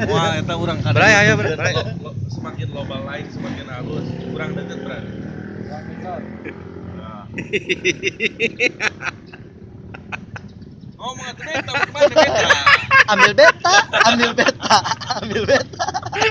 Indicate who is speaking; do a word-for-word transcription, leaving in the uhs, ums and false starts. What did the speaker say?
Speaker 1: Wah, eta urang kada.
Speaker 2: Bray aya bray.
Speaker 3: Semakin loba lain semakin halus. Kurang deket berarti. Oh, mau beta, mana beta?
Speaker 4: Ambil beta, ambil beta, ambil beta.